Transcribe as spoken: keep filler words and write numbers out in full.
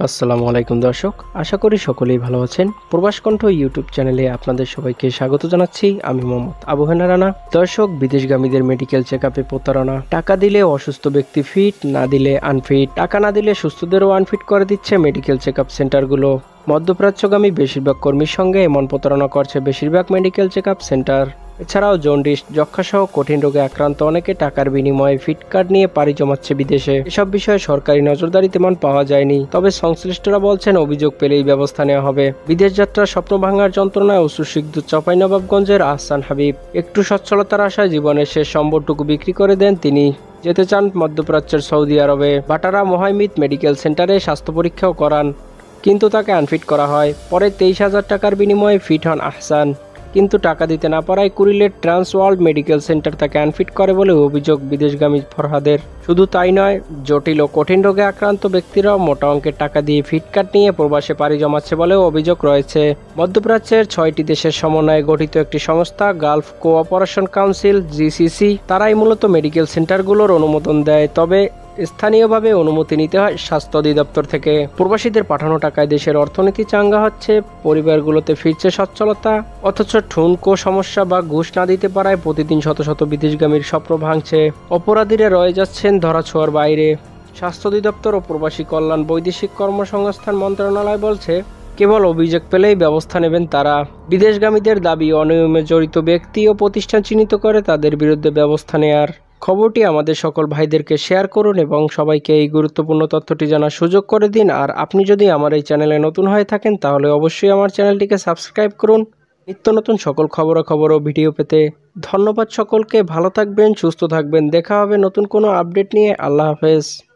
আসসালামু আলাইকুম দর্শক, আশা করি সকলেই ভালো আছেন। প্রবাসকণ্ঠ ইউটিউব চ্যানেলে আপনাদের সবাইকে স্বাগত জানাচ্ছি। আমি মোহাম্মদ আবু হেনা রানা। দর্শক, বিদেশগামীদের মেডিকেল চেক আপে প্রতারণা। টাকা দিলে অসুস্থ ব্যক্তি ফিট, না দিলে আনফিট। টাকা না দিলে সুস্থদেরও আনফিট করে দিচ্ছে মেডিকেল চেক আপ সেন্টারগুলো। মধ্যপ্রাচ্যগামী বেশিরভাগ কর্মীর সঙ্গে এমন প্রতারণা করছে বেশিরভাগ মেডিকেল চেক আপ সেন্টার। এছাড়াও জন্ডিস, যক্ষাসহ কঠিন রোগে আক্রান্ত অনেকে টাকার বিনিময়ে ফিট কার্ড নিয়ে পাড়ি জমাচ্ছে বিদেশে। এসব বিষয়ে সরকারি নজরদারি তেমন পাওয়া যায়নি, তবে সংশ্লিষ্টরা বলছেন অভিযোগ পেলেই ব্যবস্থা নেওয়া হবে। বিদেশ যাত্রার স্বপ্ন ভাঙার যন্ত্রণায় অশ্রুসিক্ত চাঁপাইনবাবগঞ্জের আহসান হাবিব। একটু সচ্ছলতার আশায় জীবনের শেষ সম্বলটুকু বিক্রি করে দেন তিনি। যেতে চান মধ্যপ্রাচ্যের সৌদি আরবে। বাটারা মোহাইমিদ মেডিকেল সেন্টারে স্বাস্থ্য পরীক্ষাও করান, কিন্তু তাকে আনফিট করা হয়। পরে তেইশ হাজার টাকার বিনিময়ে ফিট হন আহসান, কিন্তু টাকা দিতে না পারায় কুড়িলের ট্রান্স ওয়ার্ল্ড মেডিকেল সেন্টার তাকে আনফিট করে বলে অভিযোগ বিদেশগামী ফরহাদের। শুধু তাই নয়, জটিল ও কঠিন রোগে আক্রান্ত ব্যক্তিরাও মোটা অঙ্কের টাকা দিয়ে ফিট কার্ড নিয়ে প্রবাসে পাড়ি জমাচ্ছে বলেও অভিযোগ রয়েছে। মধ্যপ্রাচ্যের ছয়টি দেশের সমন্বয়ে গঠিত একটি সংস্থা গালফ কোঅপারেশন কাউন্সিল জিসিসি, তারাই মূলত মেডিকেল সেন্টারগুলোর অনুমোদন দেয়। তবে স্থানীয়ভাবে অনুমতি নিতে হয় স্বাস্থ্য অধিদপ্তর থেকে। প্রবাসীদের পাঠানো টাকায় দেশের অর্থনীতি চাঙ্গা হচ্ছে, পরিবারগুলোতে ফিরছে সচ্ছলতা, অথচ ঠুনকো সমস্যা বা ঘুষ না দিতে পারায় প্রতিদিন শত শত বিদেশগামীর স্বপ্ন ভাঙছে। অপরাধীরা রয়ে যাচ্ছেন ধরাছোঁয়ার বাইরে। স্বাস্থ্য অধিদপ্তর ও প্রবাসী কল্যাণ বৈদেশিক কর্মসংস্থান মন্ত্রণালয় বলছে, কেবল অভিযোগ পেলেই ব্যবস্থা নেবেন তারা। বিদেশগামীদের দাবি, অনিয়মে জড়িত ব্যক্তি ও প্রতিষ্ঠান চিহ্নিত করে তাদের বিরুদ্ধে ব্যবস্থা নেয়ার। খবরটি আমাদের সকল ভাইদেরকে শেয়ার করুন এবং সবাইকে এই গুরুত্বপূর্ণ তথ্যটি জানার সুযোগ করে দিন। আর আপনি যদি আমার এই চ্যানেলে নতুন হয়ে থাকেন তাহলে অবশ্যই আমার চ্যানেলটিকে সাবস্ক্রাইব করুন নিত্য নতুন সকল খবরাখবর ও ভিডিও পেতে। ধন্যবাদ সকলকে, ভালো থাকবেন, সুস্থ থাকবেন। দেখা হবে নতুন কোনো আপডেট নিয়ে। আল্লাহ হাফেজ।